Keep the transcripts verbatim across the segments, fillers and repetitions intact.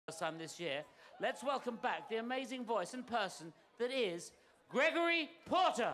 First time this year. Let's welcome back the amazing voice and person that is Gregory Porter.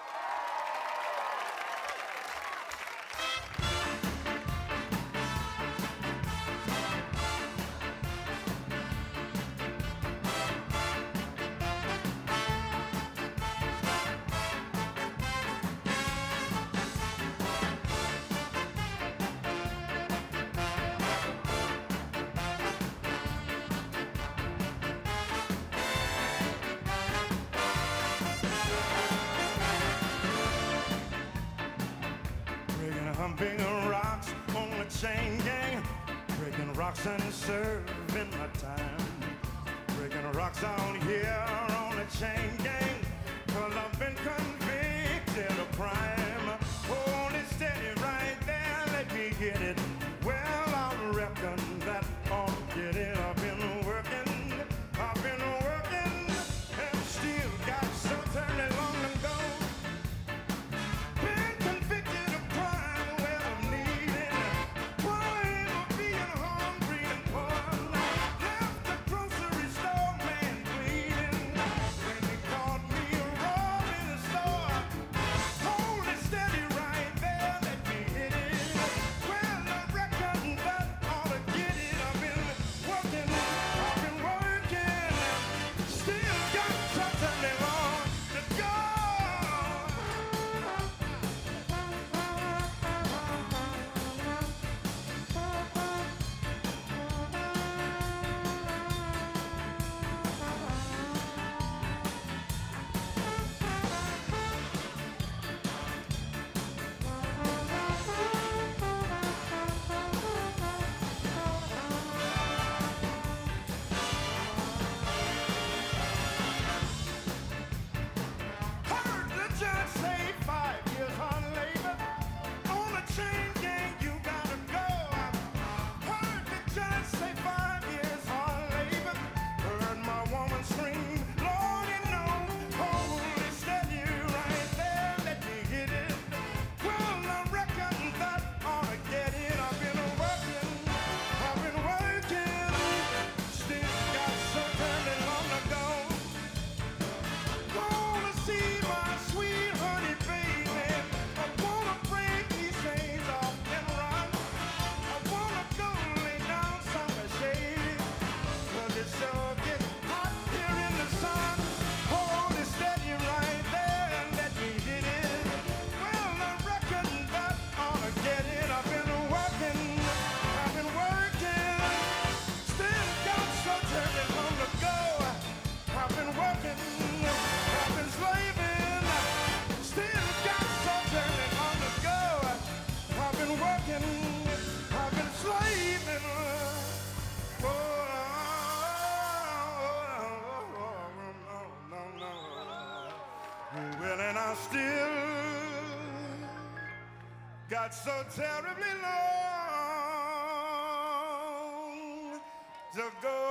Humping rocks on the chain gang, breaking rocks and serving my time. Breaking rocks out here on the chain gang, 'cause I've been convicted of crime. Hold it steady right there, let me get it. Well, I reckon that I'll get it. I've been working, I've been working, and still got so terribly long to go. Been convicted of crime, well, I'm needing crime of being hungry and poor. Left the grocery store, man, bleeding. When they caught me robbing the store, hold it steady right there, let me hit it. Well, I reckon that ought to get it. I've been working, I've been working, still got something on to go. Heard the judge say five years hard labor. On the chain gang, you gotta go. Heard the judge say five years hard labor. Heard my woman scream, Lord, you know, hold it steady right there, let me hit it. Well, I reckon that ought to get it. I've been working, I've been working, still got so very long to go. Wanna see my sweet honey baby. I wanna break these chains off and run. I wanna go lay down somewhere shady, 'cause it sure gets hot here in the sun. Hold it steady right there and let me hit it. Well, I reckon that ought to get it. I've been working, I've been working, still got so very long to go. I've been working, I've been slaving, still got so very long to go. I've been working, I've been slaving. Oh, no, no, no. Well, and I still got so terribly long to go.